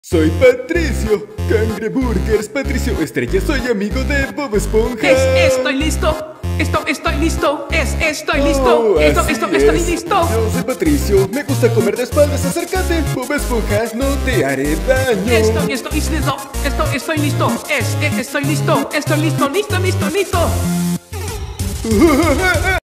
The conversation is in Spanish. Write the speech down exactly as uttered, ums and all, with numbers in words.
Soy Patricio, Cangreburgers, Patricio Estrella, soy amigo de Bob Esponja. Es, estoy listo, esto, estoy listo, es, estoy listo, Oh, esto, así esto, es. estoy listo. Yo soy Patricio, me gusta comer de espaldas, acércate, Bob Esponja, no te haré daño. Estoy, estoy listo, esto, estoy listo, es, es, estoy listo, estoy listo, listo, listo, listo.